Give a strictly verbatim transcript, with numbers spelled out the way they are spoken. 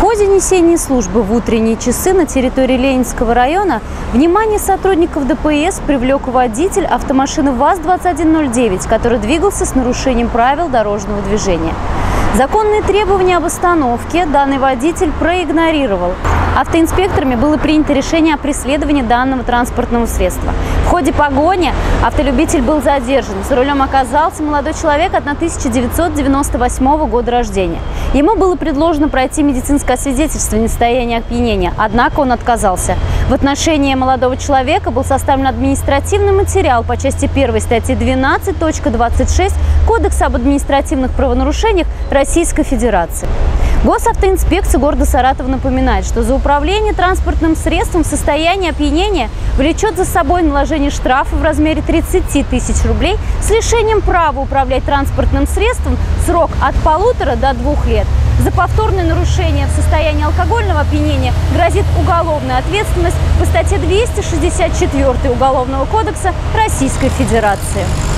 ходе несения службы в утренние часы на территории Ленинского района внимание сотрудников Дэ Пэ Эс привлек водитель автомашины ВАЗ двадцать один ноль девять, который двигался с нарушением правил дорожного движения. Законные требования об остановке данный водитель проигнорировал. Автоинспекторами было принято решение о преследовании данного транспортного средства. В ходе погони автолюбитель был задержан. За рулем оказался молодой человек тысяча девятьсот девяносто восьмого года рождения. Ему было предложено пройти медицинское освидетельствование состояния опьянения, однако он отказался. В отношении молодого человека был составлен административный материал по части первой статьи двенадцать точка двадцать шесть Кодекса об административных правонарушениях Российской Федерации. Госавтоинспекция города Саратова напоминает, что за управление транспортным средством в состоянии опьянения влечет за собой наложение штрафа в размере тридцати тысяч рублей с лишением права управлять транспортным средством срок от полутора до двух лет. За повторное нарушение в состоянии алкогольного опьянения грозит уголовная ответственность по статье двести шестьдесят четыре Уголовного кодекса Российской Федерации.